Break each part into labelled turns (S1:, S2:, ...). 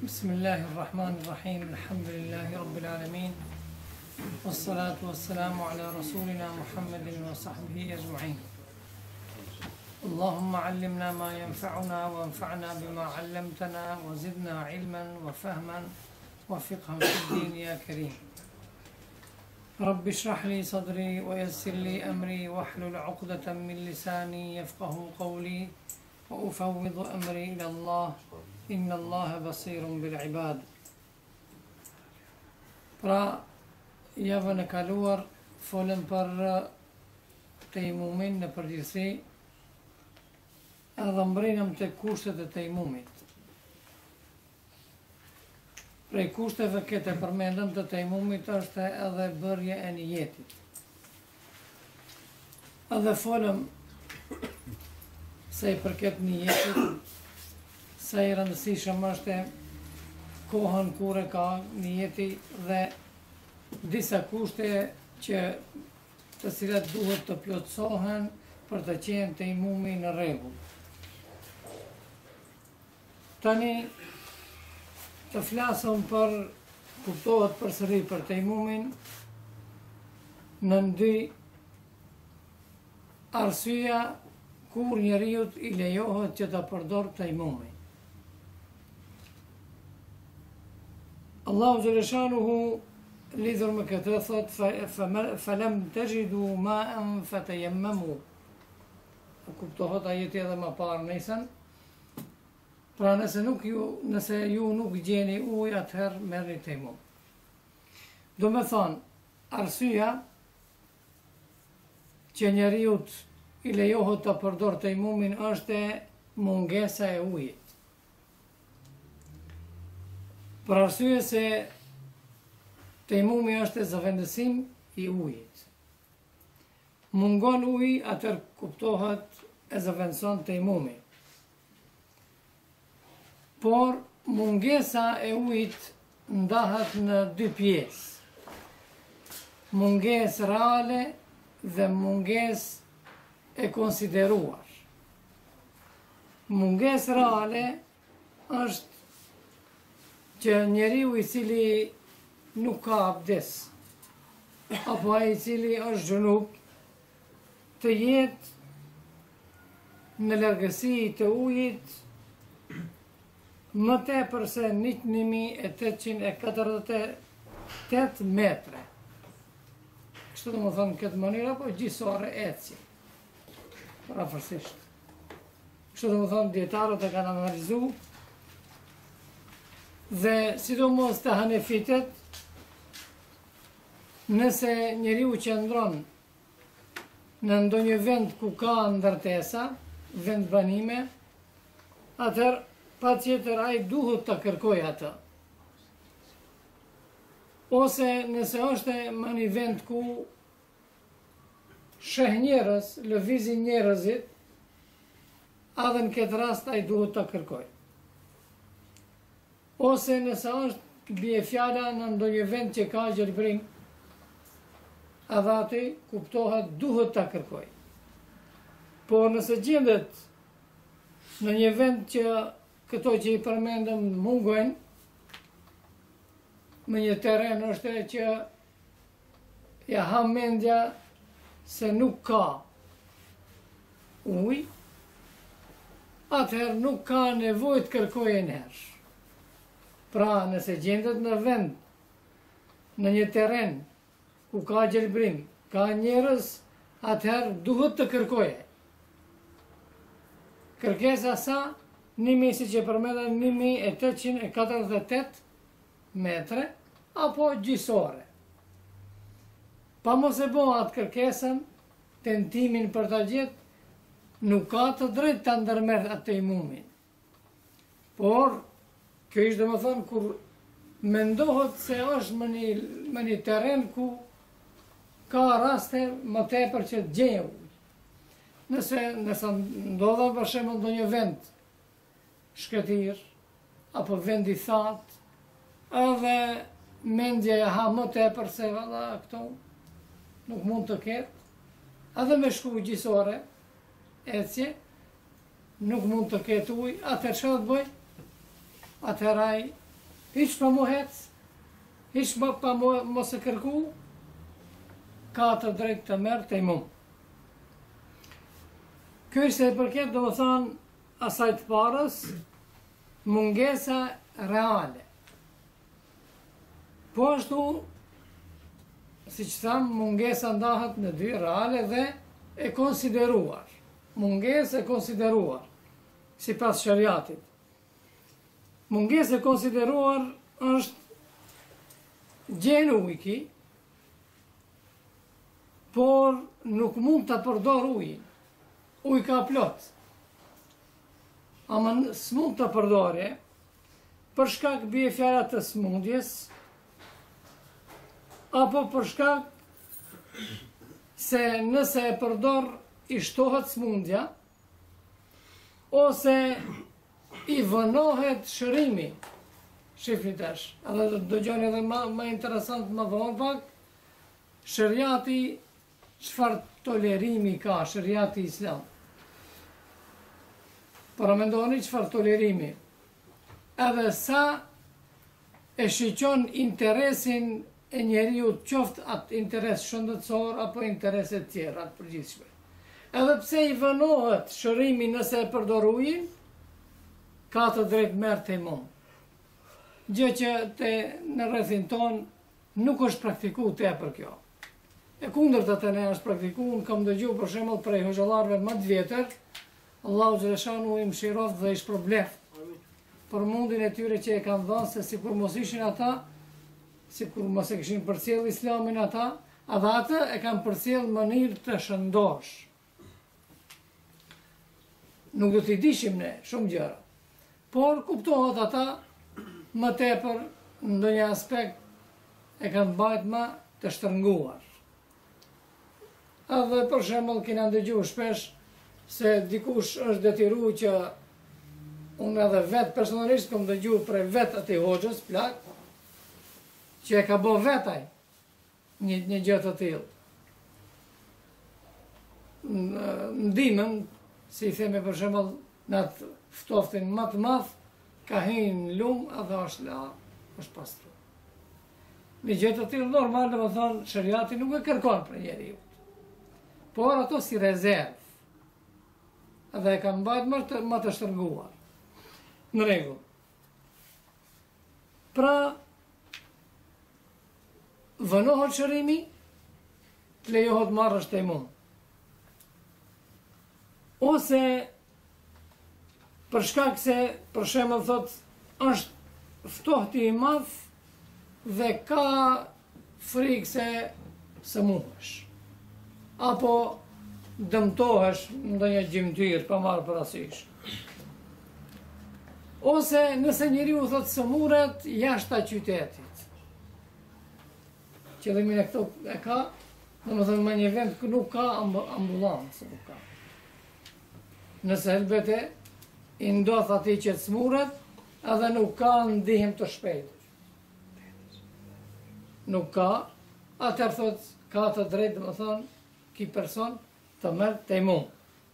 S1: بسم الله الرحمن الرحيم الحمد لله رب العالمين والصلاة والسلام على رسولنا محمد وصحبه أجمعين. اللهم علمنا ما ينفعنا وانفعنا بما علمتنا وزدنا علما وفهما وفقها في الدين يا كريم. رب اشرح لي صدري ويسر لي أمري واحلل عقدة من لساني يفقه قولي وأفوض أمري إلى الله إن الله بصير بالعباد. Pra, javën e kaluar folëm për tejmumin në përgjithësi edhe mbrinëm të kushtet e tejmumit. Prej kushteve këtë e përmendëm të tejmumit është edhe bërje e nijetit. Edhe folëm se i përket nijetit, sa i rëndësishëm është kohën kur e ka nijeti dhe disa kushte të cilat duhet të plotësohen për të qenë tejmumi në rregull. Tani të flasëm për kuptohet përsëri për tejmumin në dy arsyeja kur njeriu i lejohet që të përdor tejmumin. Allahu Gjeleshanuhu lidhur me këtë thot falem të gjidu ma'an fatayammamu. Kuptohet ajeti edhe më parë nesën. Pra nëse ju nuk gjeni ujë, atëherë merrni tejmum. Do me thonë, arsyeja që njeriu i lejohet të përdor tejmumin është mungesa e ujit. Për arsye se tejmumi është zëvendësim i ujit. Mungon uji, atër kuptohet e zëvendëson tejmumi. Por mungesa e ujit ndahet në dy pjesë. Mungesë reale dhe mungesë e konsideruar. Mungesë reale është që njeriu i cili nuk ka abdes, apo ai i cili është xhunub, të jetë në largësi të ujit më tepër se 1848 metre. Kështu do më thonë këtë mënyrë, apo gjysore eci, parafërsisht. Kështu do më thonë dietarët e kanë analizuar. Dhe sidomos të hanefitet, nëse njeriu qëndron në ndonjë vend ku ka ndërtesa, vend banime, atëherë patjetër ai duhet të kërkojë atë. Ose nëse është në një vend ku sheh njerëz, lëvizin njerëzit, edhe në këtë rast ai duhet të kërkojë. Ose nëse është bie fjala në ndonjë vend që ka gjelbrim, edhe aty kuptohet duhet ta kërkoj. Por nëse gjendet në një vend që këto që i përmendëm mungojnë, në një teren është që ja ha mendja se nuk ka ujë, atëherë nuk ka nevojë të kërkojë njëherë. Pra, nëse gjendet në vend, në një teren, ku ka gjelbrim, ka njerëz, atëherë duhet të kërkoje. Kërkesa sa, si që përmendëm 1848 metre, apo gjysore. Pa mos e bo atë kërkesën, tentimin për ta gjetë, nuk ka të drejtë të ndërmerr atë tejmumin. Por, kjo ishtë dhe më thonë, kur mendohet se është më një teren ku ka raste më tepër që të gjejë ujë. Nëse ndodha për shembull ndonjë vend shkëtir, apo vend i thatë, edhe mendja ja ha më tepër se valla këto nuk mund të ketë, edhe me shku gjysore, ecje, nuk mund të ketë ujë, atëherë çfarë të bëj? Atëherë ai hiç pa mu hec, hiç pa mos e kërku, ka të drejtë të merë tejmum. Kjo ishte e përket, do më thonë, asaj të parës, mungesa reale. Po ashtu, si që thamë, mungesa ndahet në dy, reale dhe e konsideruar. Mungesë e konsideruar, si pas shariatit. Mungesë e konsideruar është gjenë ujki, por nuk mund të përdor ujin. Uj ka plot. Ama s'mund të përdore, për shkak bie fjala të smundjes, apo për shkak se nëse e përdor i shtohet smundja, ose i vënohet shërimi. Shifni tash, edhe do gjoni edhe më interesant më vonë pak, shariati çfarë tolerimi ka, shariati islam. Para mendoni çfarë tolerimi. Edhe sa e shiqon interesin e njeriu, qoftë atë interes shëndetësor apo interese të tjera të përgjithshme. Edhe pse i vënohet shërimi nëse e përdor ujin, ka të drejtë merr tejmum. Gjë që në rrethin ton nuk është praktikuar tepër kjo. E kundërta të ne është praktikuar, kam dëgjuar për shembull prej hoxhallarëve më të vjetër, Allahu xhaleshanu i mëshiroft dhe i shpërbleft për mundin e tyre që e kanë dhënë, se sikur mos ishin ata, sikur mos e kishin përcjell islamin ata, edhe atë e kanë përcjell në mënyrë të shëndosh. Nuk do t'i dishim ne shumë gjëra, por kuptohet ata më tepër në ndonjë aspekt e kanë bajt më të shtërnguar. Edhe për shembull kena ndëgjuar shpesh se dikush është detyruar që unë edhe vetë personalisht kam dëgjuar prej vetë atij hoxhës plak që e ka bë vetaj një gjë të tillë. Ndimën, si i themi për shembull, në atë ftoftin më të madh, ka hyrë në lumë edhe është pastruar. Një gjë të tillë normal, domethënë shariati nuk e kërkon për njeriu. Por ato si rezervë. Edhe e kanë mbajtur më të shtrënguar. Në rregull. Pra, vënohet shërimi, të lejohet marrësh tejmum. Ose për shkak se, për shembull thot, është ftohti i madh dhe ka frikë se sëmuhesh. Apo dëmtohesh ndonjë gjymtyr pa marrë parasysh. Ose nëse njeriu thot sëmurret jashtë qytetit. Qëllimin e këto e ka, domethënë në një vend ku nuk ka ambulancë, nuk ka. Nëse helbete i ndodh atij që smurret, edhe nuk ka ndihmë të shpejtë. Nuk ka, atëherë thot ka të drejtë, domethënë, ky person të merr tejmum.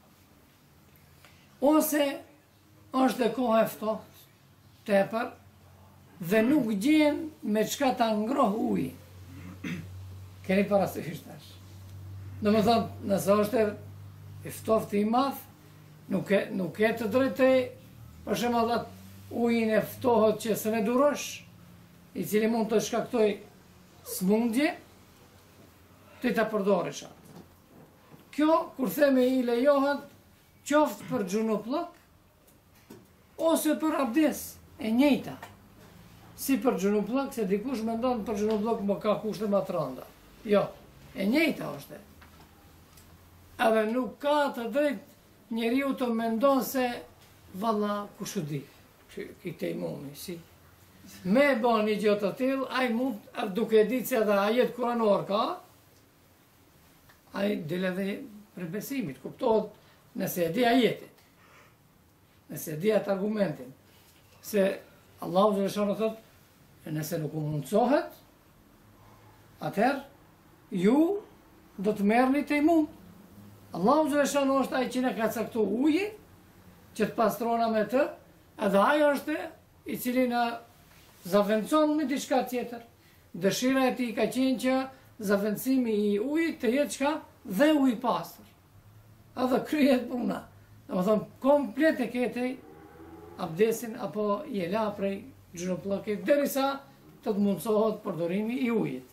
S1: Ose është e koha e ftohtë, tepër, dhe nuk gjen me çka ta ngroh ujin. Keni parasysh tash. Domethënë, nëse është i ftohtë i madh, nuk e të drejtë, për shembull atë ujin e ftohët që s'e durosh, i cili mund të shkaktoj smundje, ti ta përdorish atë. Kjo, kur themi i lejohet, qoftë për xhunuplok, ose për abdes, e njëjta. Si për xhunuplok, se dikush mendon për xhunuplok më ka kushte më të rënda. Jo, e njëjta është. Edhe nuk ka të drejtë njeriu të mendon se valla kush e di, ki tejmumi, si. Me bën një gjë të tillë, ai mund, duke ditë se edhe ajet kuranor ka, ai del edhe për besimit, kuptohet nëse e di ajetin, nëse e di atë argumentin, se Allahu xhaleshano thot, nëse nuk u mundsohet, atëherë ju do të merrni tejmum. Allahu xhaleshano është ai që na ka caktuar ujin, që të pastrona me të, edhe ai është i cili na zavendëson me diçka tjetër. Dëshira e tij ka qenë që zavendësimi I ujit të jetë çka dhe ujë I pastër. Edhe kryet puna. Domethënë komplet e ketej abdesin apo I la prej xhunoplloket derisa të mundsohet përdorimi I ujit.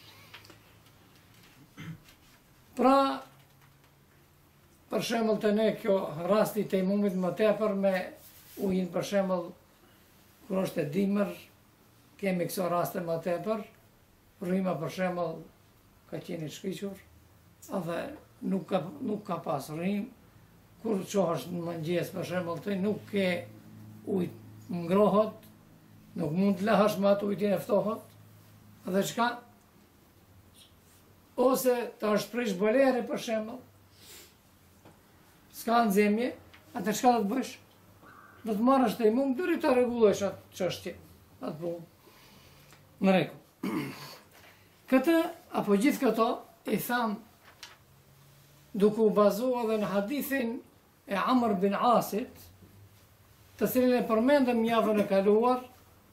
S1: Pra, për shembull të ne kjo rasti të imumit më tepër me ujin për shembull kur është e dimër, kemi këso raste më tepër, rryma për shembull ka qenë I shkëlqur, edhe nuk ka pas rrym, kur çohesh në mëngjes për shembull ti nuk ke ujë ngrohet, nuk mund të lahesh me atë ujin e ftohët, edhe çka? Ose të shprish boleri për shembull, s'ka nxemje, atë çka do të bësh? Do të marrësh te imum deri ta rregullosh atë çështje, atë punë. Në rregull. Këtë apo gjithë këto I tham duke u bazuar edhe në hadithin e Amr bin Asit, të cilin e përmendëm javën e kaluar,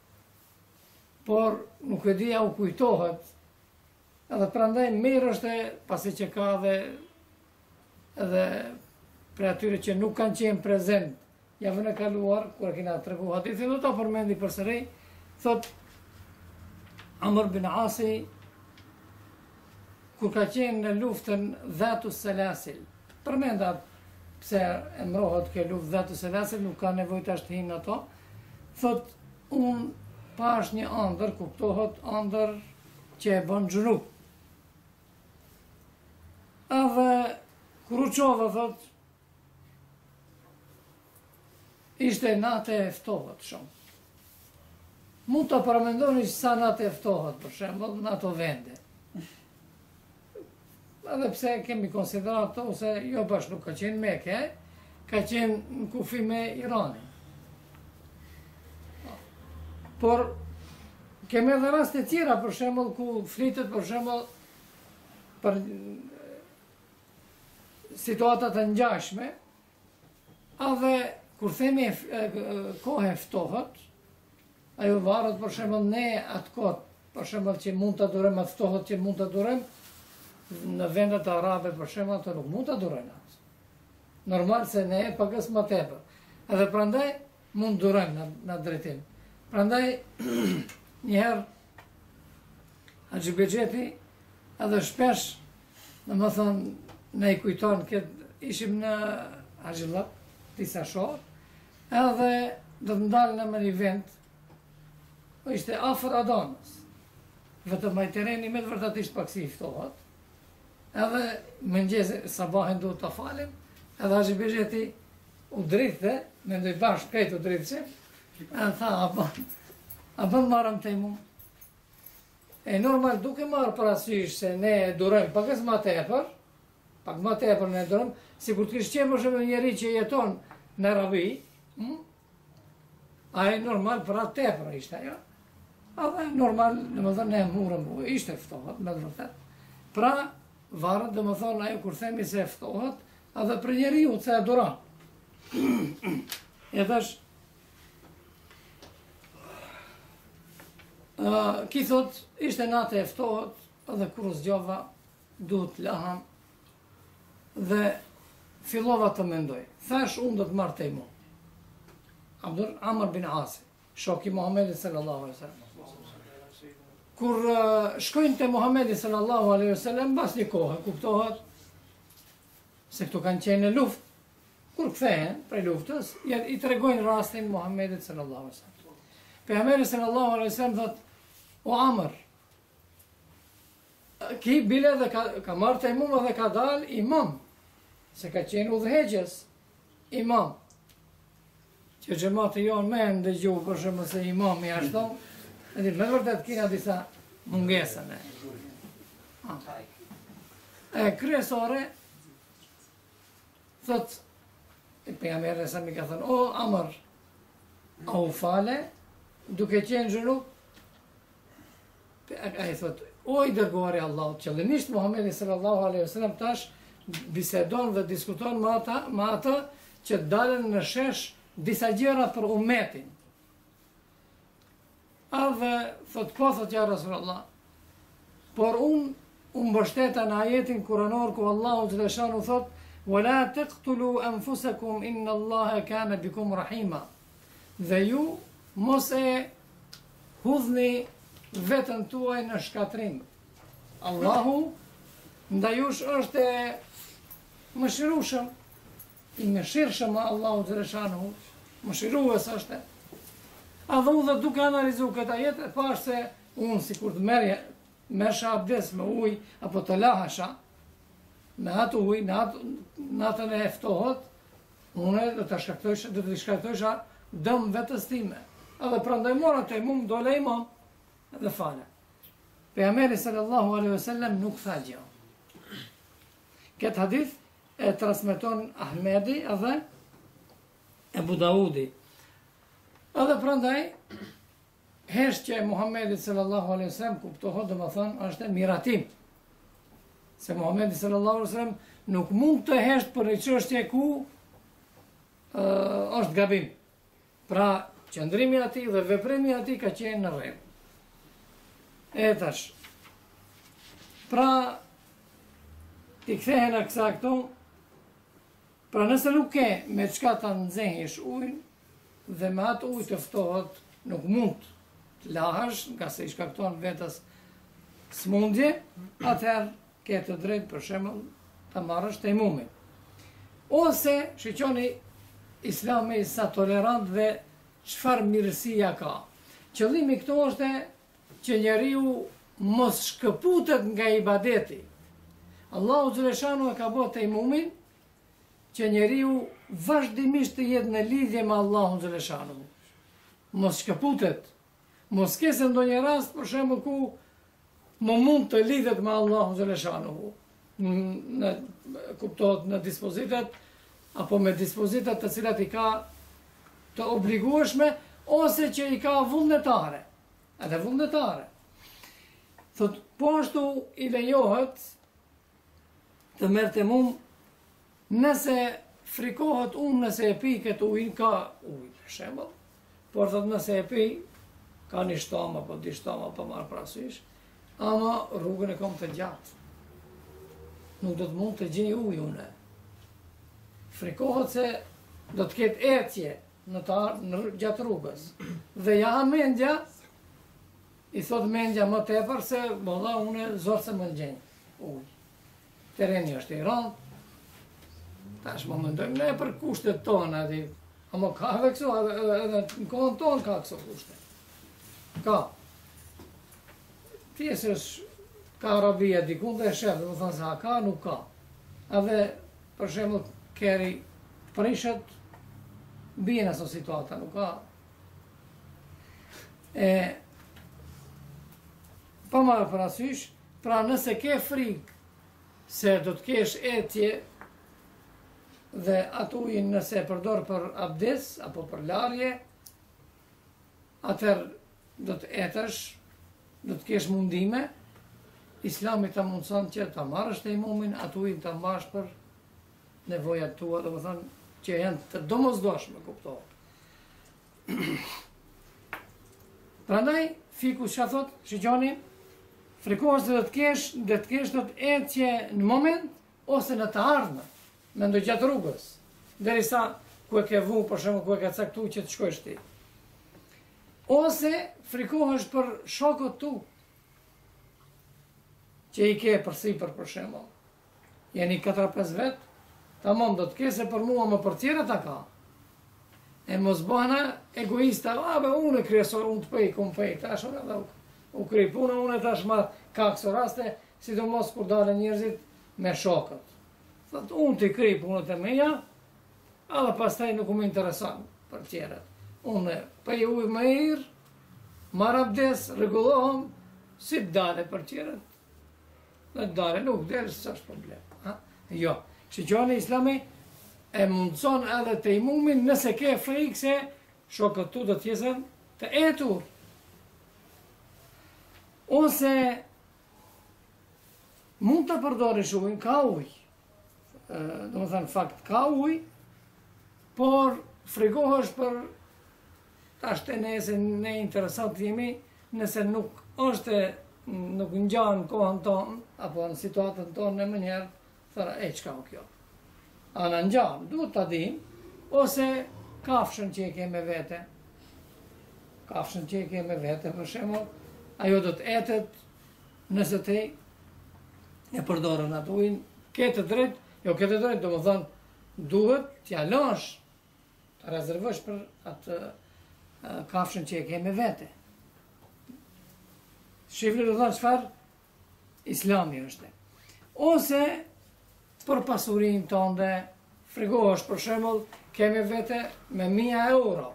S1: por nuk e dija u kujtohet, edhe prandaj merreshte pasi që ka edhe për atyre që nuk kanë qenë prezent javën e kaluar, kur kena tregu hadithin, do ta përmendi përsëri, thot Amr bin Asi, kur ka qenë në luftën Dhatu Selasil, përmendat pse emrohet kjo luftë Dhatu Selasil, nuk ka nevojë tash të hinë ato, thot unë pash një ëndër, kuptohet ëndër që e bën xhunup. Edhe kur u çova thot ishte natë e ftohët shumë. Mund të paramendoni sa natë e ftohët, për shembull, në ato vende. Edhe pse kemi konsiderat ato, ose jo bash nuk ka qenë Mekë, ka qenë në kufi me Iranin. Por kemi edhe raste tjera, për shembull, ku flitet për shembull për situatat e ngjashme, edhe kur themi kohë e ftohët, ajo varet për shembull ne atë kohë, për shembull që mund ta durojmë atë ftohët që mund ta durojmë, në vendet arabe për shembull ato nuk mund ta durojnë atë. Normal se ne pagas më tepër. Edhe prandaj mund durojmë në drejtim. Prandaj njëherë Haxhi Bexheti edhe shpesh, domethënë ne I kujton këtë ishim në Haxhillat, disa shorë, edhe do të ndalën në një vend, ishte afër Adanës, vetëm ai terreni me të vërtetisht paksi I ftohet, edhe mëngjes sabahin duhet ta falim, edhe Haxhi Bexheti u drithte, mendoj bashkë këtë u drithshim, edhe tha, a bën marrëm të imum. E normal duke marrë parasysh se ne durojmë pakas më tepër, pak më tepër ne durojmë, sikur të kishte qenë për shembull njëri që jeton në Arabi, ai normal për atë tepër ishte ajo. Edhe normal, domethënë ne murëm, ishte ftohet me vërtet. Pra, varet domethënë ajo kur themi se ftohet, edhe për njeriu se e duron. E thash, ki thot, ishte natë e ftohet, edhe kur u zgjova, duhet laham, dhe fillova të mendoj. Thash, unë do të marr te imum. Amr bin Asi, shoku I Muhamedit sallallahu alaihi wasallam. Kur shkojnë te Muhamedi sallallahu alaihi wasallam, mbas një kohë, kuptohet se këto kanë qenë në luftë. Kur kthehen prej luftës, I tregojnë rastin Muhamedit sallallahu alaihi wasallam. Pejgamberi sallallahu alaihi wasallam thot: "O Amr, ki bile dhe ka marrë te imum dhe ka dal imam, se ka qenë udhëheqës imam. Që xhamati jonë me ndëgju për shembull se imami ashtu, edhe me vërtet kena disa mungesa ne. Kryesore thot pejgamberi sa më ka thënë: "O Amr, a u fale duke qenë xhunup?" Ai thot: "O I dërguari I Allahut, qëllimisht Muhamedi sallallahu alaihi wasallam tash bisedon dhe diskuton me ata që dalën në shesh disa gjëra për umetin. dhe thot po thot ja Rasulullah. Por unë mbështeta në ajetin kuranor ku Allahu xhaleshanu thot وَلَا تَقْتُلُوا أَنفُسَكُمْ إِنَّ اللَّهَ كَانَ بِكُمْ رَحِيمًا. Dhe ju mos e hudhni vetën tuaj në shkatrim. Allahu ndajush është mëshirueshëm, i mëshirshëm Allahu xhaleshanu, mëshirues është. A dhe unë dhe duke analizu këtë ajet e pash se unë si kur të merrsha abdes me ujë apo të lahasha me atë ujë, natën e ftohët, unë do të shkaktojsha dëm vetës time. Edhe prandaj mora të imum, dole imam, edhe fale. Pejgamberi sallallahu alaihi wasallam nuk tha gjë. Këtë hadith e transmeton Ahmedi edhe Ebu Daudi. Edhe prandaj, heshtja e Muhammedit sallallahu alaihi wasallam kuptohet dhe më thënë është miratim. Se Muhammedi sallallahu alaihi wasallam nuk mund të hesht për një çështje ku është gabim. Pra, qëndrimi ati dhe veprimi ati ka qenë në rregull. E tash. Pra, ti kthehen në kësa këtu, pra nëse nuk ke me çka ta nxehish ujin dhe me atë ujë të ftohet, nuk mund të lahesh, nga se i shkakton vetës smundje, atëherë ke të drejtë për shembull ta marrësh tejmumin. Ose shiqoni Islami sa tolerant dhe çfarë mirësia ka. Qëllimi këtu është që njeriu mos shkëputet nga ibadeti. Allahu xhaleshanu e ka bërë tejmumin që njeriu vazhdimisht të jetë në lidhje me Allahun xhaleshanu. Mos shkëputet. Mos kese ndonjë rast për shembull ku më mund të lidhet me Allahun xhaleshanu. Kuptohet në dispozitat apo me dispozitat të cilat i ka të obligueshme ose që i ka vullnetare. Edhe vullnetare. Thot, po ashtu i lejohet të merr temum nëse frikohet nëse e pi këtë ujin, ka ujë, për shembull, por thot nëse e pi, ka një shtomë apo di shtomë apo marr parasysh, ama rrugën e kam të gjatë. Nuk do të mund të gjej ujë une. Frikohet se do të ketë ecje gjatë rrugës. Dhe ja mendja, i thot mendja më tepër se bolla une zor se më gjej ujë. Tereni është i rëndë. Tash më mendojmë ne për kushtet tona, ama ka edhe këso, edhe në kohën tonë ka këso kushte. Ka. Pjesësh ka Arabia dikun dhe e shef, dhe më thënë se ka, nuk ka. Edhe, për shembull, keri prishet, bine aso situata, nuk ka. Pa marrë parasysh, pra nëse ke frikë se do të kesh ecje dhe atë ujin nëse e përdor për abdes apo për larje, atëherë do të etësh, do të kesh mundime, Islami ta mundson që ta marrësh tejmumin, atë ujin ta mbash për nevojat tua, do të thonë që janë të domosdoshme, kuptohet. Prandaj fiku çka thot, shiqoni, frikohet se do të kesh do të ecje në moment ose në të ardhmen, mendoj gjatë rrugës, derisa ku e ke vu, për shembull, ku e ke caktuar që të shkosh ti. Ose frikohesh për shokët tu, që i ke përsipër për shembull. Jeni 4-5 vet, tamam do të kese për mua më për tjera ta ka. E mos bëna egoista, unë kryesor, unë të pej, unë pej, tash edhe u kry puna, unë tash ma ka këso raste, sidomos kur dalën njerëzit me shokët. Thot, unë të kry punët e meja, edhe pastaj nuk më intereson për tjerët. Unë pej ujë më irë, marr abdes, rregullohem, si të dale për tjerët. Në të dale, nuk delë, së është problem. Jo, shiqoni Islami e mundëson edhe tejmumin nëse ke frikë se shokët tu do t'jesën të etur. Ose mund të përdorish ujnë, ka ujë. Do më thënë fakt, ka ujë, por frikohesh për tash të ne se ne interesant jemi nëse nuk është, nuk ngjan kohën tonë, apo në situatën tonë në mënyrë, thëra, çka o kjo? A në ngjan, duhet ta dim, ose kafshën që e ke me vete. Kafshën që e ke me vete, për shembull, ajo do të etet nëse ti e përdorën atë ujin, ke të drejtë, jo ke të drejtë, domethënë duhet t'ja lësh, të rezervosh për atë kafshën që e ke me vete. Shifri do thënë çfarë Islami është. Ose për pasurinë tënde, frigohesh për shembull, ke me vete me 1000 euro.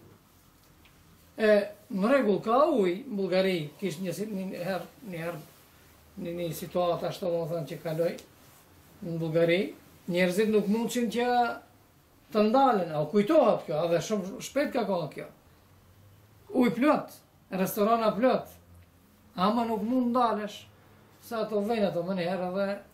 S1: Në rregull ka ujë në Bullgari, kish një herë një situatë ashtu domethënë që kaloi në Bullgari, njerëzit nuk mundeshin që të ndalen, a kujtohet kjo, edhe shumë shpejt ka qenë kjo. Ujë plot, restorana plot, ama nuk mund ndalesh, sa ato vejnë ato më njëherë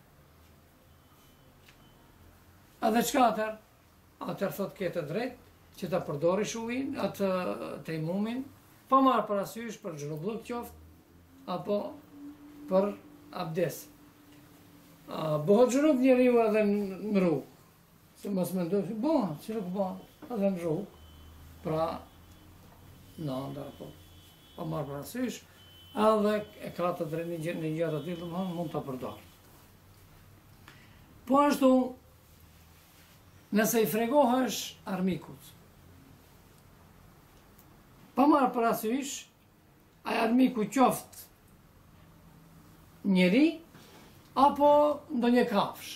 S1: edhe çka atër? Atër thot kete drejt, që ta përdorish ujin, atë tejmumin, pa marrë parasysh për xhunulluk qoftë, apo për abdes. Bëhet xhunub njeriu edhe në rrugë. Se mos mendoj, që nuk bëhet edhe në rrugë, pra në ndër, apo pa marrë parasysh, edhe e ka të drejtë një gjë të tillë, mund ta përdor. Po ashtu, nëse i fregohesh armikut, pa marrë parasysh, ai armiku qoftë njeri, apo ndonjë kafsh.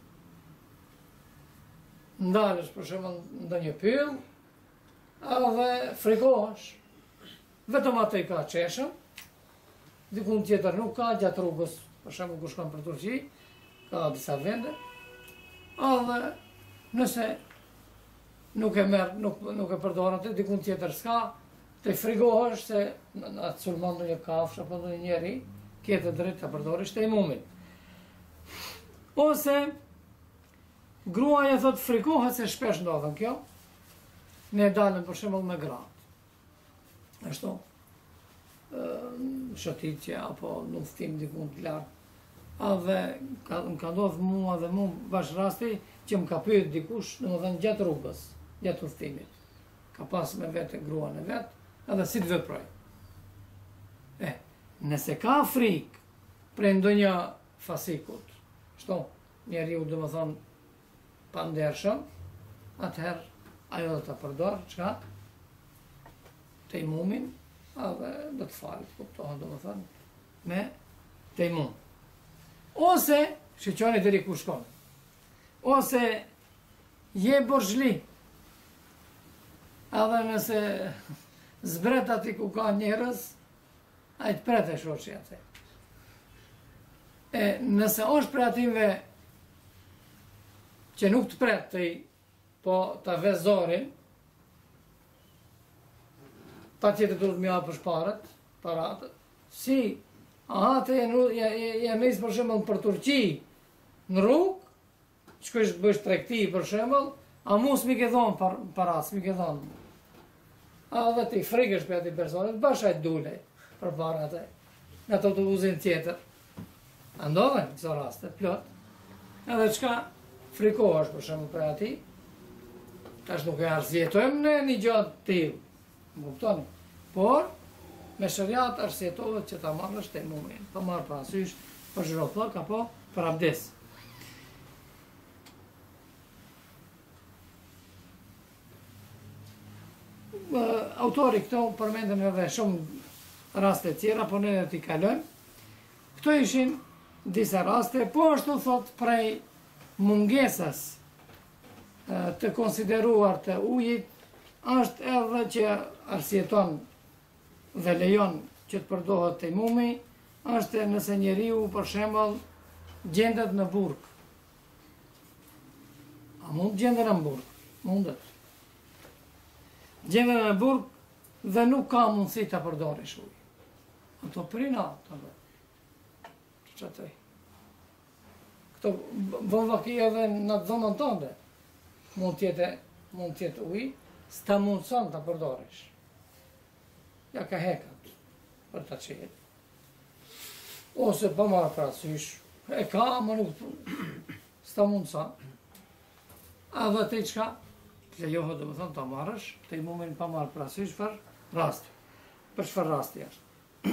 S1: Ndalesh për shembull ndonjë pyll, edhe fregohesh. Vetëm atë i ka qeshëm, dikun tjetër nuk ka, gjatë rrugës, për shembull ku shkon për Turqi, ka disa vende, edhe nëse nuk e merr, nuk e përdor atë, dikun tjetër s'ka, të frigohesh se atë sulmon ndonjë kafshë apo ndonjë njeri, ke të drejtë ta përdorish tejmumin. Ose gruaja thot frikohet se shpesh ndodhen kjo, ne dalëm për shembull me gratë. Ashtu, shotitje apo në udhtim diku të lartë. Edhe më ka ndodhur mua dhe bash rasti që më ka pyet dikush, domethënë gjatë rrugës, gjatë udhtimit. Ka pas me vete gruan e vet, edhe si të veproj. Nëse ka frikë prej ndonjë fasikut, shto, njeriu domethënë pa ndershëm, atëherë ajo do ta përdor, çka? Tejmumin, edhe do të falet, kuptohet domethënë, me tejmum. Ose, shqyqoni deri ku shkon, ose je borxhli, edhe nëse zbret ati ku ka njerëz, a i të pret e shoqi atë. Nëse është për atimve që nuk të pret të i, po të vezorin, pa tjetë duhet më japësh parat, si, të janë nisë për shembull për Turqi në rrugë, shkojsh bësh tregti për shembull, a mu s'mi ke dhonë parat, s'mi ke dhonë. A dhe ti frikesh për ati personit, bashkaj dule për para atë, në të autobusin tjetër. A ndodhen këso raste, plot. Edhe çka frikohesh për shembull për ati, tash nuk e arsjetojmë në një gjatë tillë, më kuptoni? Por, me shariat arsjetohet që ta marrësh tejmumin, pa marrë parasysh për zhrollëk apo për abdes. Autori këto përmendën edhe shumë raste tjera, po ne dhe t'i kalojmë. Këto ishin disa raste, po ashtu thot prej mungesës të konsideruar të ujit, është edhe që arsjeton dhe lejon që të përdohet tejmumi, është nëse njeriu për shembull gjendet në burg. A mund gjendet në burg? Mundet. Gjendet në burg dhe nuk ka mundësi të përdorish ujë. Ato prina, të bërë. Që të këto bën vaki edhe në dhomën tënde. Mund tjetë ujë, s'ta mundëson të përdorish. Ja ka hekat. për ta qetë. Ose pa marrë parasysh, e ka, më nuk s'ta mund sa. A dhe te qka, lejohet dhe më thonë ta marrësh, te i mumin pa marrë parasysh për rasti. Për çfarë rasti është?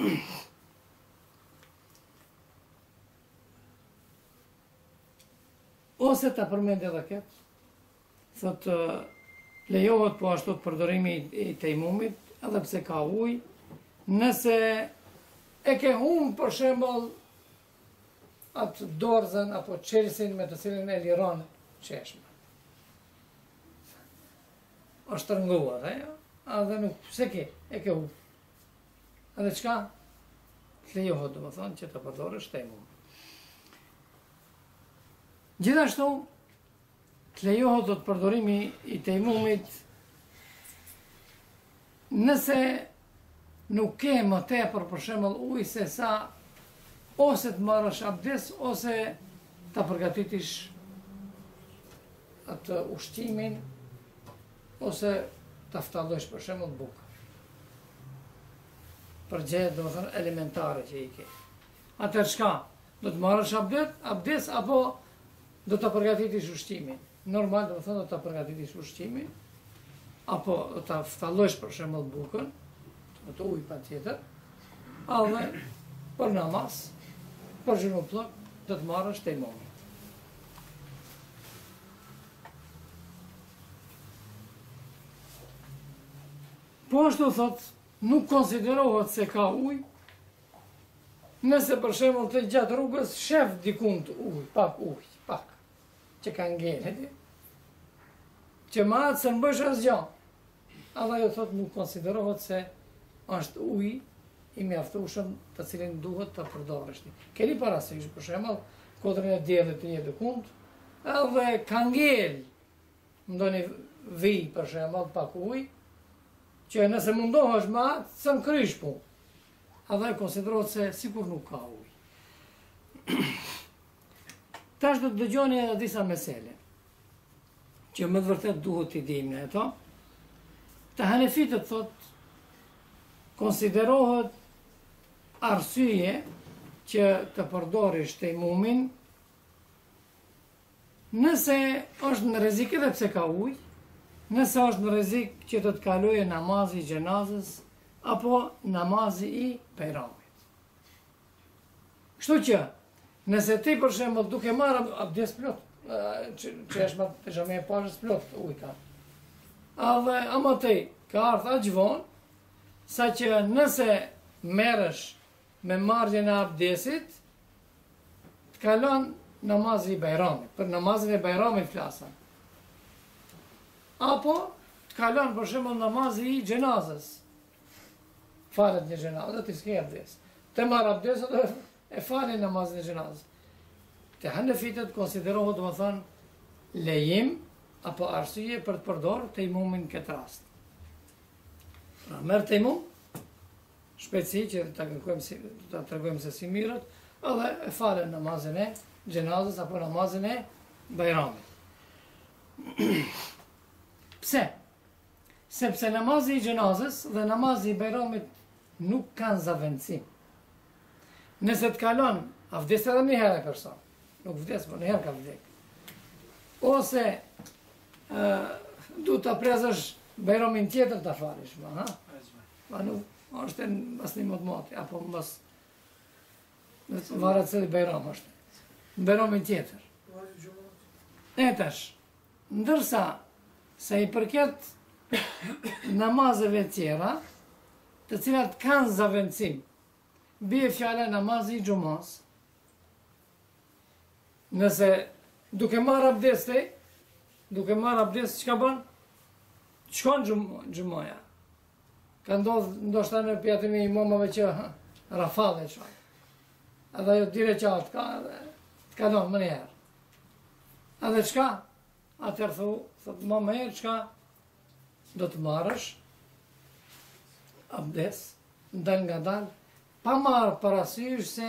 S1: Ose ta përmend edhe këtë, thotë lejohet po ashtu të përdorimi i tejmumit, edhe pse ka ujë, nëse e ke humbë për shembull atë dorëzën apo çelësin me të cilin e liron çeshme. Është rënguar, edhe nuk pse e ke humbë. Edhe çka? Lejohet domethënë që të përdorësh tejmum. Gjithashtu, të lejohet të përdorimi i tejmumit nëse nuk ke më tepër për shembull ujë se sa ose të marrësh abdes ose ta përgatitish atë ushqimin ose ta ftallosh për shembull bukë. Për gjëra domethënë elementare që i ke. Atëherë çka? Do të marrësh abdes apo do të përgatitish ushqimin. Normal do të thonë do të përgatitish ushqimin, apo do të ftallosh për shembull bukën, ato ujë patjetër, edhe për namaz, për gjunub plot, do të marrësh tejmum. Po ashtu thot, nuk konsiderohet se ka ujë, nëse për shembull të gjatë rrugës shef dikun të ujë, pak, që ka ngelet, që ma atë se në bësh asgjë. Alla jo thot nuk konsiderohet se është ujë i mjaftueshëm të cilin duhet të përdorësh. Keni parasysh për shembull, kodrën e diellit të një dikund, edhe ka ngel ndonjë vij për shembull pak ujë, që nëse mundohesh me atë, të krysh punë. Alla konsiderohet se sikur nuk ka ujë. Tash do të dëgjoni edhe disa mesele, që më të vërtet duhet t'i dimë ne ato. Të hanefitët thot, konsiderohet arsye që të përdorish tejmumin nëse është në rrezik edhe pse ka ujë, nëse është në rrezik që të kalojë namazi i xhenazës apo namazi i bajramit. Kështu që nëse ti për shembull duke marrë abdes plot, çeshma të xhamia e pashës plot ujë ka. Ama ti ka ardhur aq vonë, saqë nëse merresh me marrjen e abdesit, të kalon namazi i bajramit, për namazin e bajramit flasën. Apo të kalon për shembull namazi i xhenazës. Falet një xhenazë, ti s'ke abdes. Të marr abdes e falin namazin e xhenazës. Te hanefitët konsiderohet domethënë lejim apo arsye për të përdorur tejmumin në këtë rast. Pra merr tejmum, shpejtësi që ta tregojmë se si mirët, edhe e falen namazin e xhenazës apo namazin e bajramit. Pse? Sepse namazi i xhenazës dhe namazi i bajramit nuk kanë zavendësim. Nëse të kalon, a vdes edhe një herë e person. Nuk vdes, por një herë ka vdek. Ose du të prezësh bajramin tjetër të falish, ha? Ma nuk është mbas një moti, apo mbas varet se bajram është. Bajramin tjetër. E tash, ndërsa se i përket namazeve tjera, të cilat kanë zavendësim, bie fjala namazi i xhumas. Nëse duke marrë abdes, çka bën? Shkon xhumaja. Ka ndoshta në pjatin e imamave që rafale çaj. Edhe ajo dire qatë ka edhe të kalon më njëherë. Edhe çka? Atëherë thot më herë çka? Do të marrësh abdes, ndal nga dal, pa marrë parasysh se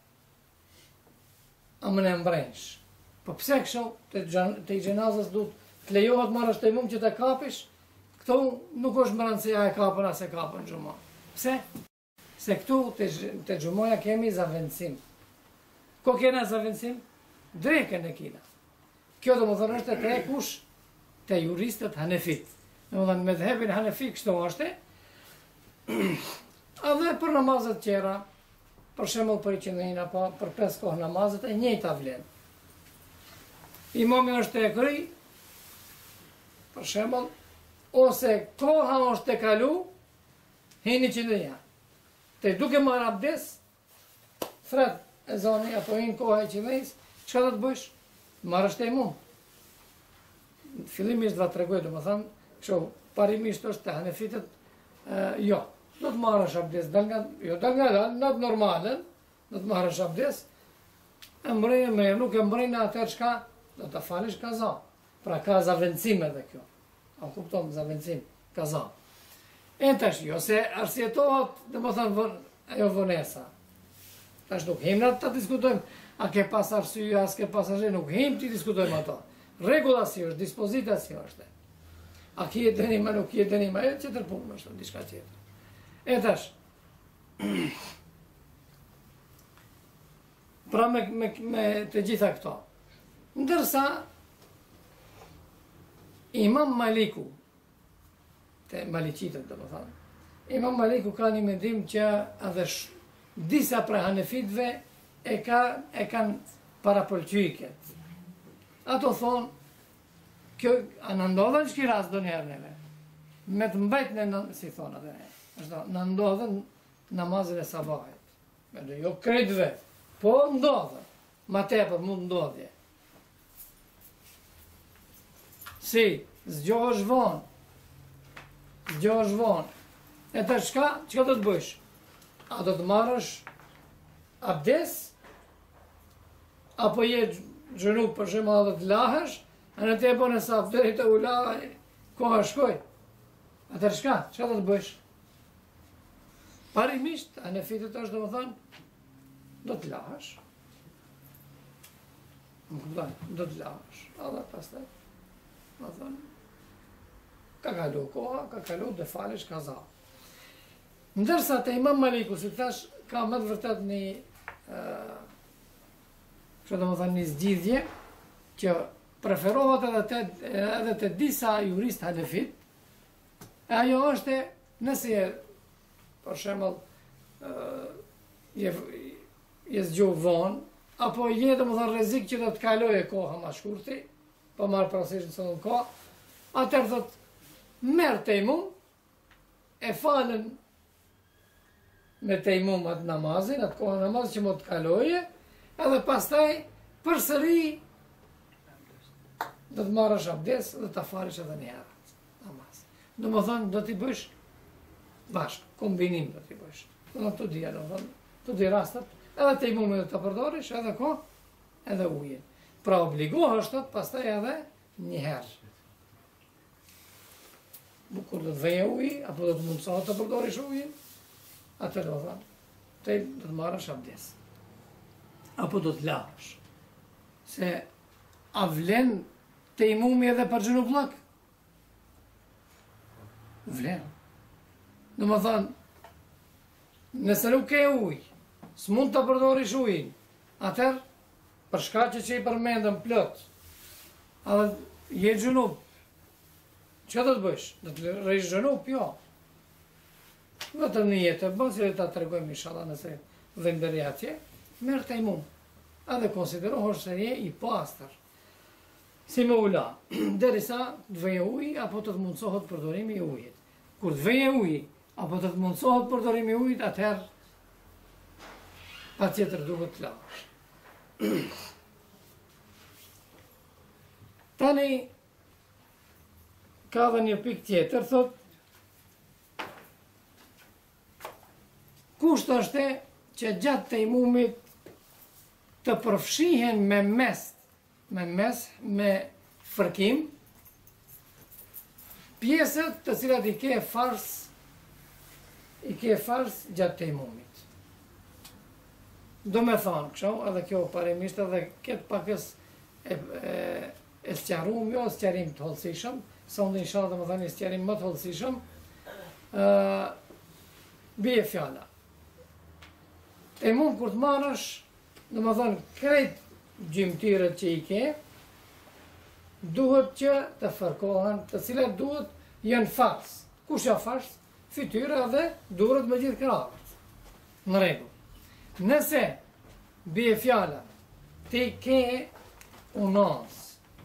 S1: a më në mbrensh. Po pse kështu, të i xhenazës du të lejohet marrësh tejmum që të kapish, këto nuk është më rëndësia e kapën as e kapën xhuma. Pse? se këtu të gjumoja kemi zavendësim. Ko kena zavendësim? Dreken e kina. Kjo do më thënë është të e kush të juristët hanefit. Në më thënë me dhebin hanefit kështu është, edhe për namazet tjera, për shembull për i qëndërin apo për 5 kohë namazet e njëjta vlen. Imami është e kry, për shembull, ose koha është e kalu, hini qëndërinja. Te duke marrë abdes, thret e zoni apo hinë koha e qëndërinjës, çka do të bësh? Marrësh tejmum. Fillimisht do të tregoj, domethënë, kështu parimisht është të hanefitët, jo. Do të marrësh abdes, dal nga natë normale, do të marrësh abdes, nuk e mbërejnë atër çka, do të falish kaza. Pra ka zavendësim edhe kjo. A kupton zavendësim, kaza. E tash jo, se arsjetohet, domethënë, ajo vonesa. Tash nuk himna të diskutojmë, a ke pas arsye, as ke pas arsye, nuk him të diskutojmë ato. Regula si është, dispozita si është. A ki e dënima, nuk ki e dënima, e qëtër punë është, diçka tjetër. E tash, pra me të gjitha këto, ndërsa Imam Maliku, të Malicitët dhe më thamë, Imam Maliku ka një mendim që edhe disa pra hanefitve e kanë parapolqyket. Ato thonë, kjo në ndodhen shki ras do njerë neve, me të mbajt në, si thonë atë ne, në ndodhen namazin e sabahit, me do jo krejtve, po ndodhen, ma tepër mund ndodhje. Si, zgjohësh vonë, e të shka do të bësh? A do të marrësh abdes, apo je gjënu për shemë dhe të lahësh, a në te e bone sa vderi të ula, koha shkoj. A të shka do të bësh? Parimisht, a në fitet është do më thënë, do të lahësh. Më këpëtan, do të lahësh. A dhe pas të, më thënë, ka kalu koha, ka kalu dhe falish kaza. Ndërsa të Imam Maliku, si thash, ka më të vërtet një, që do më thënë një zgjidhje, që preferohet edhe të disa jurist hanefit, e ajo është nëse je, për shemëll, je zgjohë vonë, apo je do më thënë rrezik që do të kaloje koha ma shkurti, po marë parasysh në sëllën koha, atër thot, merë tejmum, e falen me tejmum atë namazin, atë koha namazin që mo të kaloje, edhe pastaj përsëri do të marrësh abdes dhe të farish edhe një herë namaz. Do më thënë, do t'i bësh bashkë, kombinim do t'i bësh. Do më të dhja, do më thënë, të dhja rastat, edhe tejmum do të përdorish, edhe ko, edhe ujin. Pra obligohështot, pastaj edhe një herë. Kur do të veje uj, apo do të mundësohet të përdorish ujin, atë do thënë, te do të marrësh abdes. Apo do të lahësh. Se a vlen të imumi edhe për gjënu plak? Vlen. Në më thënë, nëse nuk ke uj, s'mund të përdorish ujin, atër, për shkaqe që i përmendëm plot, a dhe je gjënup, që do të bësh? Do të rejsh gjënup? Jo. Vetëm një jetë e bënë, si dhe ta të regojmë inshallah nëse venderi atje, merë të imum. Edhe konsiderohër se je i pastër. Si me ula, derisa të veje uj, apo të të mundësohet përdorimi i ujit. Kur të veje uj, apo të të mundësohet përdorimi i ujit, atëherë pa tjetër duhet të lahësh. Tani, ka dhe një pik tjetër, thot, kusht është që gjatë të imumit të përfshihen me fërkim, pjesët të cilat i ke fars gjatë të imumit. Do me thonë kësho, edhe kjo parimisht edhe këtë pakës e sqarum, jo sqarim të holësishëm, sa unë inshallah dhe më thani sqarim më të holësishëm, bie fjala. Tejmum kur të marrësh, domethënë krejt gjymtyrët që i ke, duhet që të fërkohen, të cilat duhet janë fars. Kush janë fars? Fytyra dhe durët me gjithë krahët. Në rregull. Nëse bie fjala, ti ke unas,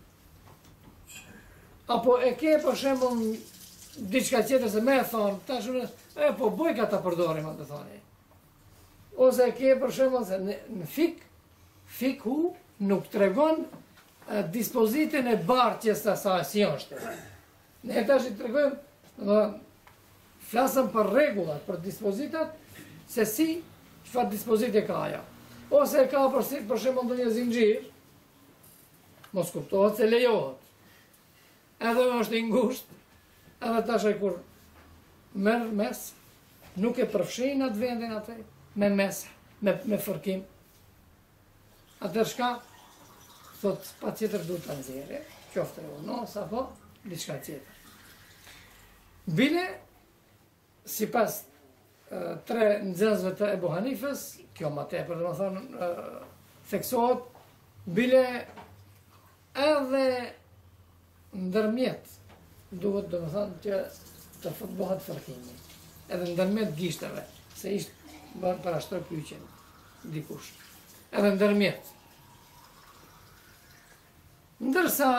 S1: apo e ke për shembull diçka tjetër se më e thon, tash unë po bojka ta përdorim atë thoni. Ose e ke për shembull se në fikhu nuk tregon dispozitën e bartjes të asaj si është. Ne tash i tregojmë, flasëm për rregullat, për dispozitat, se si çfarë dispozite ka ajo. Ose ka për shembull ndonjë zinxhir, mos kuptohet se lejohet. Edhe është i ngushtë, edhe tash kur merr mes, nuk e përfshin atë vendin atë me mes, me fërkim. Atëherë shka? Thot, pa tjetër duhet të nxjerrë, qoftë unos apo diçka tjetër. Bile, sipas tre nxënësve të Ebu Hanifës, kjo më tepër domethënë theksohet, bile edhe ndërmjet duhet domethënë që të bëhet fërkimi. Edhe ndërmjet gishtave, se ishte bën para shtrë kyçen dikush. Edhe ndërmjet. Ndërsa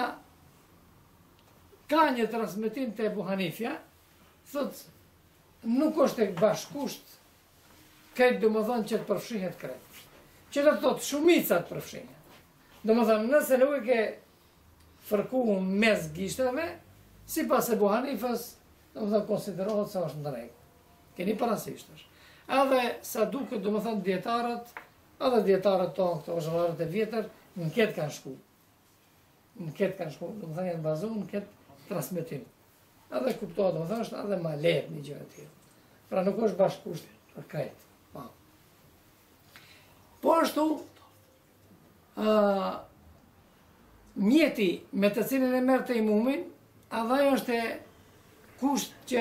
S1: ka një transmetim të Ebu Hanifja, thot nuk është e bashkusht këtë domethënë që të përfshihet krejt. Që të thotë shumica të përfshihet. Domethënë nëse nuk e ke fërku mes gishtave, sipas Ebu Hanifës, domethënë konsiderohet se është në rregull. Keni parasysh tash. Edhe sa duket domethënë dietarët tonë, këto zhvarët e vjetër, në këtë kanë shku. Domethënë janë bazuar në këtë transmetim. Edhe kuptohet, domethënë është edhe më lehtë një gjë e tillë. Pra nuk është bashkusht për krejt. Po ashtu, mjeti me të cilin e merr tejmumin, edhe është e kusht që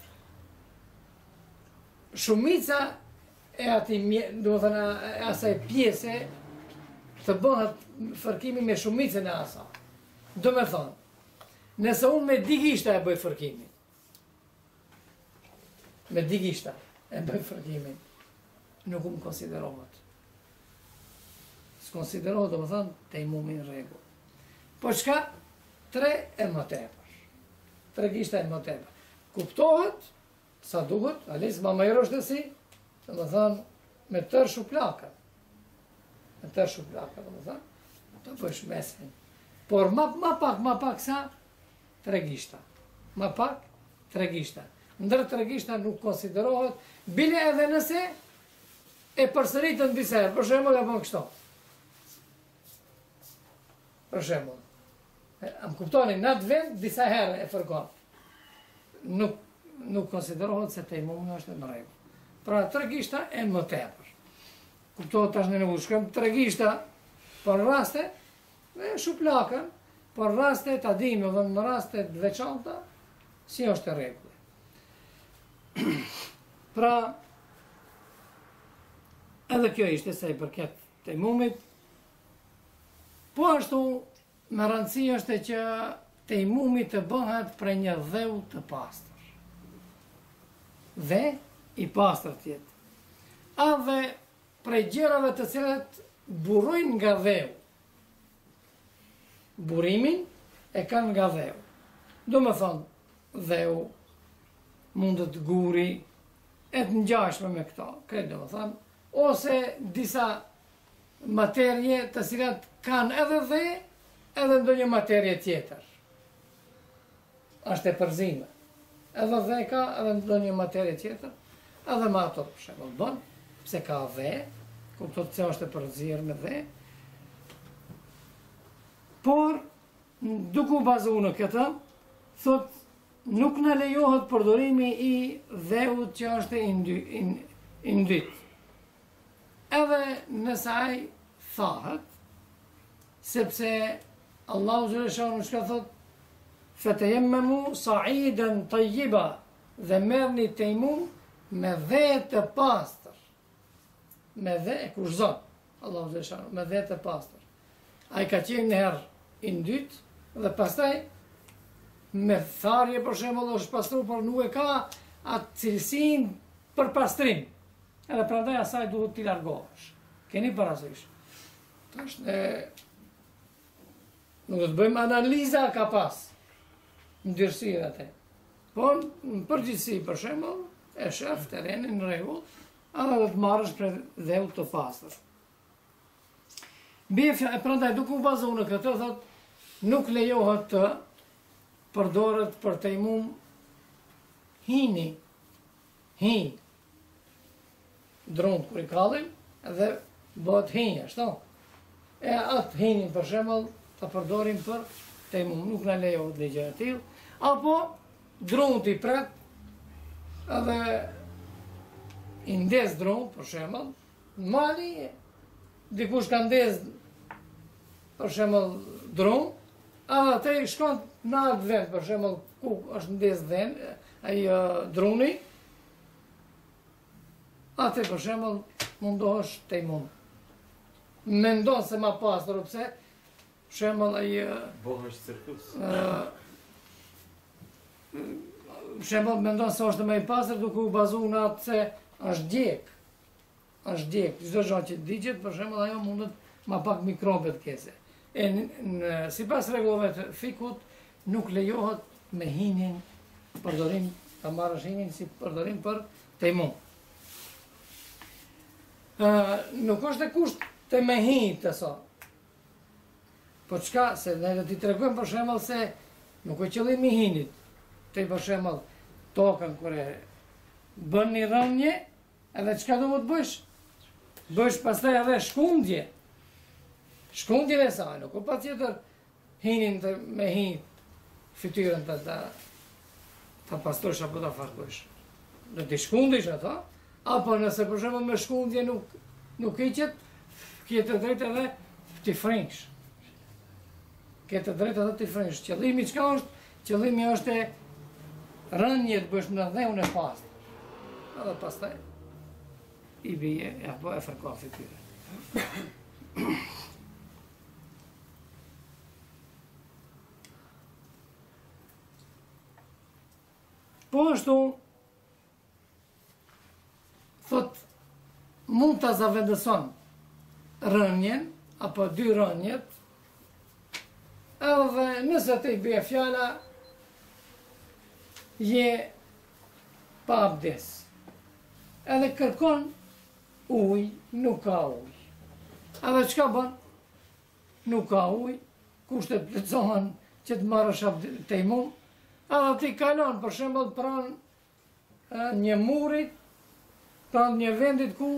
S1: shumica e atij, domethënë e asaj pjese të bëhet fërkimi me shumicën e asaj. Do me thonë, nëse unë me di gishta e bëj fërkimin, nuk më konsiderohet. S'konsiderohet, do me thonë, tejmumi në rregull. Po çka? 3 e më tepër. 3 gishta e më tepër. Kuptohet sa duhet, alis ma mëjër është si, do me thonë, me tërë shuplaka. Do me thonë, të bësh mesin. Por ma pak sa, 3 gishta. Ma pak, 3 gishta. Ndër 3 gishta nuk konsiderohet, bile edhe nëse e përsëritën disa herë, për shembull e bën kështu. Për shembull, am kuptoni, në atë vend disa herë e fërkon. Nuk konsiderohet se tejmumi është në rregull. Pra 3 gishta e më tepër. Kuptohet tash në nevojë, shkojmë 3 gishta për raste me shuplakën, për raste ta dimë, dhe në raste të veçanta, si është e rregull. Pra, edhe kjo ishte sa i përket tejmumit. Po ashtu, me rëndësi është që tejmumi të bëhet për një dheu të pastër. Dhe i pastër tjetë. Edhe prej gjërave të cilat burojnë nga dheu. Burimin e kanë nga dheu. Do me thonë, dheu, mundët guri, e të ngjashme me këto, këtë do me thonë, ose disa materje të cilat kanë edhe dhe, edhe ndonjë materje tjetër. Ashtë e përzime. Edhe dhe ka, edhe ndonjë materje tjetër, edhe ma ato për shembull bën, pse ka dhe, kuptohet se është e përzirë me dhe, por, duke u bazuar në këtë, thot, nuk në lejohet përdorimi i dheut që është i ndyt. Edhe nëse ai thahet, sepse Allahu Zëreshanu shka thot, fetejemmemu sa'idan tayyiba, dhe merrni tejmum me dhe të pastër. me dhe e kushzon. Allahu Zeshanu, me dhe të pastër. A i ka qenë një herë i në dytë, dhe pastaj me tharje për shembull është pastru, por nuk e ka atë cilësinë për pastrim. Edhe prandaj asaj duhet t'i largohesh. Keni parasysh. Tash ne nuk do të bëjmë analiza ka pas ndyrësirë atë. Po në përgjithësi për shembull e shef terrenin në rregull, edhe do të marrësh për dheu të pastër. Befja e prandaj duke u bazuar në këtë thotë nuk lejohet të përdoret për tejmum hini, drunt kur i kallim, edhe bëhet hinja, ashtu. E atë hinin për shembull ta përdorim për tejmum, nuk na lejohet në gjë të tillë, apo drunti pret, edhe i ndez drunt për shembull, mali dikush ka ndez për shembull drunt, edhe atë i shkon në atë vend, për shembull ku është ndez ai druni, atë për shembull mundohesh tejmum. Mendon se ma pastër, pse? Për shembull ai
S2: bëhesh cirkus.
S1: Për shembull mendon se është më i pastër duke u bazuar në atë se është djeg. Është djeg. Çdo gjë që digjet, për shembull ajo mundet ma pak mikrobe të kese. E sipas rregullave të fikut nuk lejohet me hinin përdorim, ta marrësh hinin si përdorim për tejmum. Nuk është e kusht të me hi të sa. Po çka, se ne do t'i tregojmë për shembull se nuk është qëllimi i hinit. Te për shembull tokën kur e bën një rënje, edhe çka do të bësh? Bësh pastaj edhe shkundje. Shkundjen e saj, nuk o pa tjetër hinin të me hi fytyrën ta pastrosh apo ta farkosh. Në t'i shkundish ato, apo nëse për shembull me shkundje nuk hiqet, ke të drejtë edhe t'i frensh. Ke të drejtë edhe t'i frensh. Qëllimi çka është? Qëllimi është e rënje të bësh në dheun e pastër. Edhe pastaj i bie apo e fërkon fytyrën. Po ashtu, thot, mund të zavendëson rënjen, apo dy rënjet, edhe nëse të i bje fjala, je pa abdes. Edhe kërkon uj, nuk ka uj. Edhe çka bën? Nuk ka uj, kushtet plotësohen që të marrësh tejmum, edhe ti kalon, për shembull, pranë një murit, pranë një vendit ku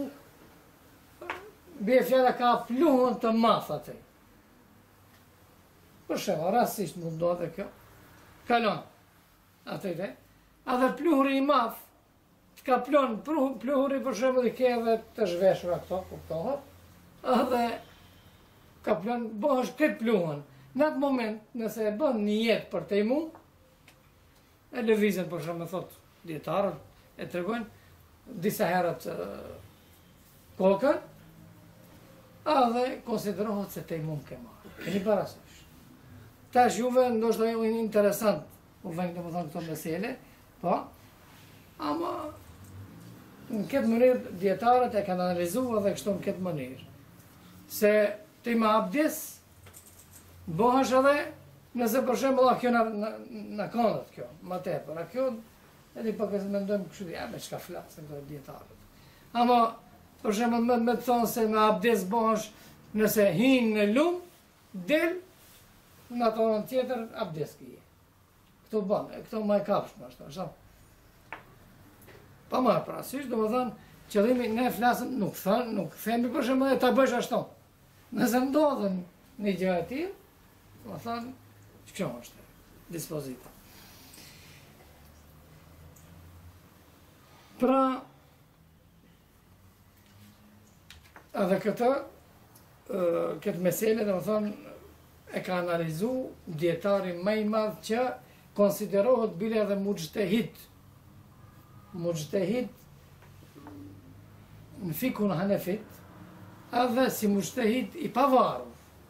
S1: bie fjala ka pluhun të madh aty. Për shembull, rastisht mundohet dhe kjo. Kalon atyre, edhe pluhuri i madh, të ka plon, pluhuri për shembull i ke edhe të zhveshura këto, kuptohet, edhe ka plon, bëhesh këtë pluhun. Në atë moment, nëse e bën një jetë për tejmum, e lëvizën për shembull thot dietarët, e tregojnë disa herët kokën, edhe konsiderohet se tejmum ke marrë. Keni parasysh. Tash juve ndoshta ju interesant u vjen domethënë këto mesele, po, ama në këtë mënyrë dietarët e kanë analizuar edhe kështu në këtë mënyrë. Se ti me abdes bëhesh edhe nëse për shembull kjo na këndet kjo, më tepër, a kjo edhe pak e mendojmë kështu, ja me çka flasin këto dietarët. Ama për shembull me të thonë se me abdes bëhesh nëse hin në lum, del në atë tjetër abdes ki. Këto bën, këto më e kapshme ashtu. Pa marrë parasysh, domethënë qëllimi ne flasim, nuk themi për shembull ta bësh ashtu. Nëse ndodhen një gjë e tillë, domethënë kjo është dispozita. Pra, edhe këtë mesele, domethënë e ka analizu dietari më i madh që konsiderohet bile edhe mujtehid. Mujtehid në fikun Hanefit, edhe si mushtehid i pavarur,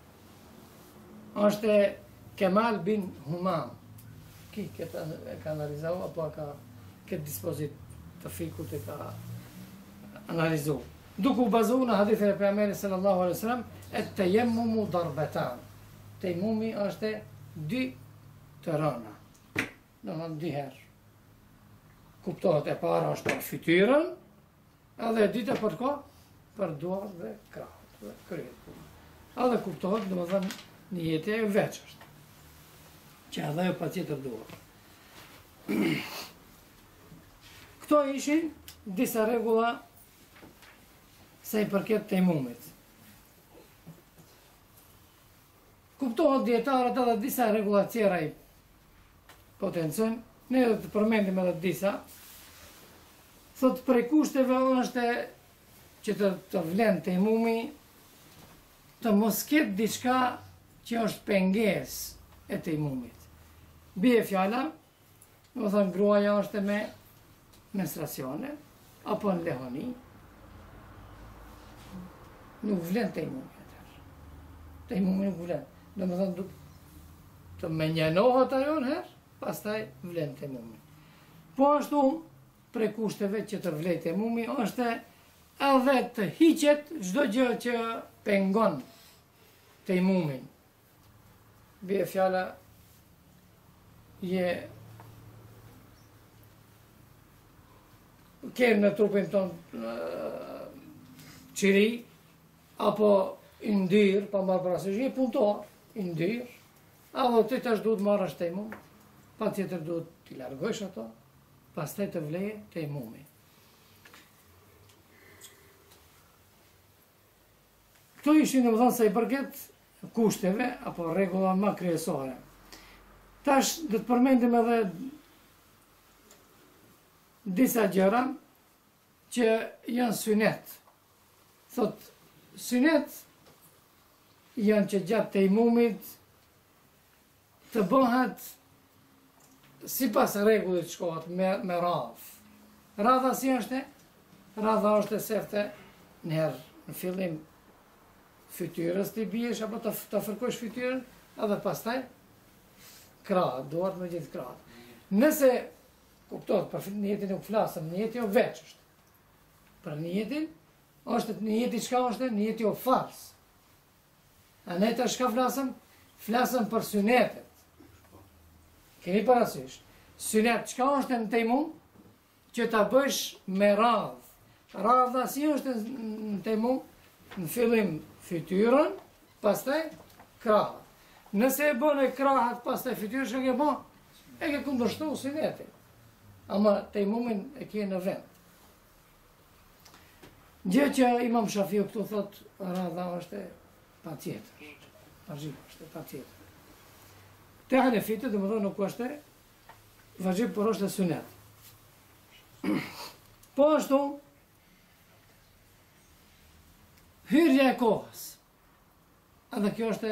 S1: është Kemal bin Humam. Këtë e ka analizu, apo ka këtë dispozit të fikut e ka analizu. Duke u bazu në hadithin e pejgamberit sallallahu alaihi wasallam, at-tayammumu darbatan. Tejmumi është 2 të rëna. Domethënë 2 herë. Kuptohet e para është për fytyrën, edhe e dyta për ka? Për duart dhe krahët dhe kryet. Edhe kuptohet, domethënë një jetë e veç është. Që edhe e pa tjetër duart. Këto ishin disa rregulla sa i përket tejmumit. Kuptohet dietarët edhe disa rregulla tjera i potencojnë, ne do të përmendim edhe disa. Thot prej kushteve është që të vlen tejmumi, të mos ketë diçka që është pengesë e tejmumit. Bie fjala, do të thonë gruaja është me menstruacione apo në lehoni, nuk vlen tejmumi atëherë. Tejmumi nuk vlen. Do të thonë të menjanohet ajo në herë, pastaj vlen tejmumi. Po ashtu prej kushteve që të vlej tejmumi është edhe të hiqet çdo gjë që pengon tejmumin. Bie fjala kemë në trupin ton qiri, apo i ndyrë, pa marrë parasysh, i punëtor, i ndyrë, apo ti tash duhet marrësh tejmum, pa tjetër duhet t'i largojsh ato, pastaj të vleje tejmumi. Këto ishin domethënë sa i përket kushteve apo rregulla më kryesore. Tash do të përmendim edhe disa gjëra që janë sunet. Thot, sunet janë që gjatë tejmumit të bëhet sipas rregullit shkohet me radhë. Radha si është? Radha është sefte në fillim fytyrës të biesh apo të fërkosh fytyrën, edhe pastaj krahët, duart me gjithë krahët. Nëse kuptohet, për nijetin nuk flasëm, nijeti o veç është. Për nijetin, është nijeti çka është? Nijeti o fars. A ne tash çka flasëm? Flasëm për synetet. Keni parasysh. Synet, çka është në tejmum? Që ta bësh me radhë. Radha si është në tejmum? Në fillim fytyrën, pastaj krahët. Nëse e bën e krahët pastaj fytyrën, çka ke bën? E ke kundërshtu synetin. Ama tejmumin e ke në vend. Gjë që Imam Shafiu këtu thot, radha është pa tjetër. Vazhim është pa tjetër. Te Hanefitët, domethënë nuk është vazhim, por është sunet. Po ashtu, hyrja e kohës. Edhe kjo është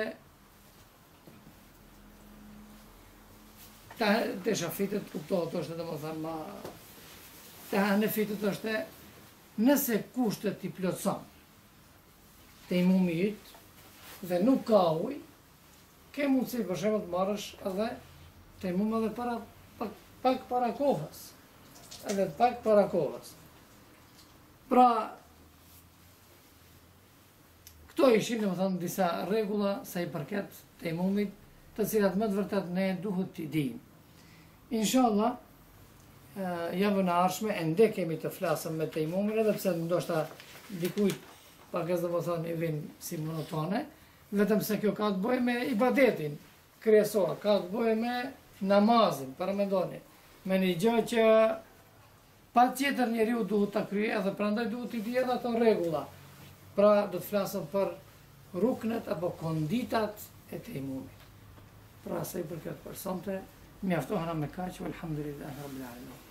S1: te Shafitët kuptohet është domethënë ma te Hanefitët është nëse kushtet i plotson tejmumi yt dhe nuk ka ujë, ke mundësi për shembull të marrësh edhe tejmum edhe pak para kohës. Edhe pak para kohës. Pra këto ishin domethënë disa rregulla sa i përket tejmumit, të cilat më të vërtet ne duhet t'i dimë. Inshallah, javën e ardhshme ende kemi të flasëm me tejmumin, edhe pse ndoshta dikujt pagesë domethënë i vin si monotone, vetëm se kjo ka të bëjë me ibadetin kryesor, ka të bëjë me namazin, paramendoni, me një gjë që patjetër njeriu duhet ta kryejë, edhe prandaj duhet t'i dijë edhe ato rregulla. Pra do të flasëm për ruknet apo konditat e tejmumit. Pra sa i përket për sonte, mjaftohena me kaq, walhamdulillahi rabbil alamin.